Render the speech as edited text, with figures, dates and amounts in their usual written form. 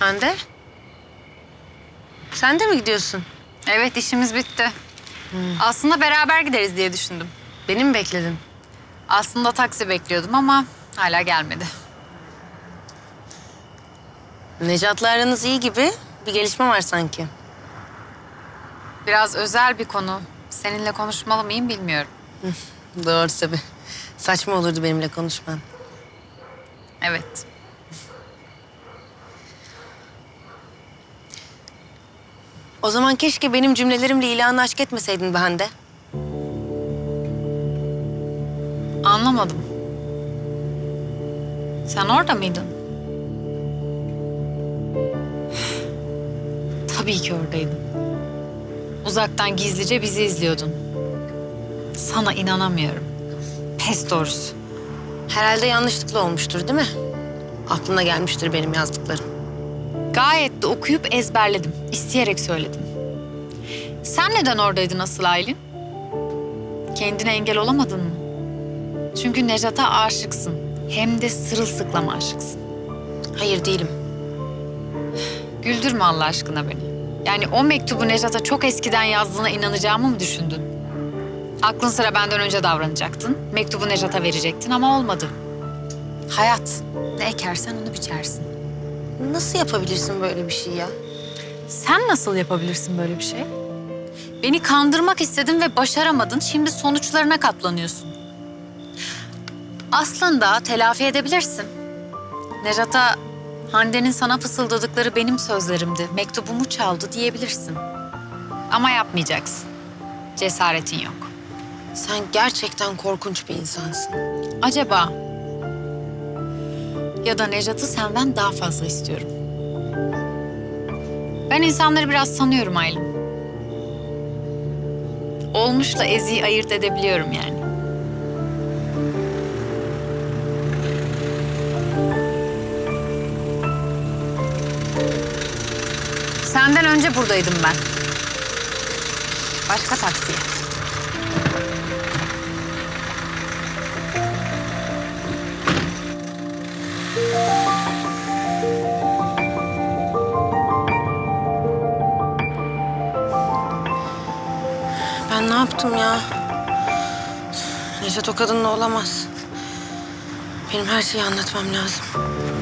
Hande? Sen de mi gidiyorsun? Evet, işimiz bitti. Aslında beraber gideriz diye düşündüm. Beni mi bekledin? Aslında taksi bekliyordum ama hala gelmedi. Necat'la aranız iyi gibi. Bir gelişme var sanki. Biraz özel bir konu. Seninle konuşmalı mıyım bilmiyorum. Doğru tabii. Saçma olurdu benimle konuşman. Evet. O zaman keşke benim cümlelerimle ilanı aşk etmeseydin be Hande. Anlamadım. Sen orada mıydın? Tabii ki oradaydım. Uzaktan gizlice bizi izliyordun. Sana inanamıyorum. Pes doğrusu. Herhalde yanlışlıkla olmuştur değil mi? Aklına gelmiştir benim yazdıklarım. Gayet de okuyup ezberledim. İsteyerek söyledim. Sen neden oradaydın asıl Aylin? Kendine engel olamadın mı? Çünkü Necat'a aşıksın. Hem de sırılsıklam aşıksın. Hayır değilim. Güldürme Allah aşkına beni. Yani o mektubu Necat'a çok eskiden yazdığına inanacağımı mı düşündün? Aklın sıra benden önce davranacaktın. Mektubu Necat'a verecektin ama olmadı. Hayat. Ne ekersen onu biçersin. Nasıl yapabilirsin böyle bir şey ya? Sen nasıl yapabilirsin böyle bir şey? Beni kandırmak istedin ve başaramadın. Şimdi sonuçlarına katlanıyorsun. Aslında telafi edebilirsin. Necat'a Hande'nin sana fısıldadıkları benim sözlerimdi. Mektubumu çaldı diyebilirsin. Ama yapmayacaksın. Cesaretin yok. Sen gerçekten korkunç bir insansın. Acaba? Ya da Necat'ı senden daha fazla istiyorum. Ben insanları biraz sanıyorum Aylin. Olmuşla eziği ayırt edebiliyorum yani. Senden önce buradaydım ben. Başka taksiye. Ben ne yaptım ya? Necat o kadınla olamaz. Benim her şeyi anlatmam lazım.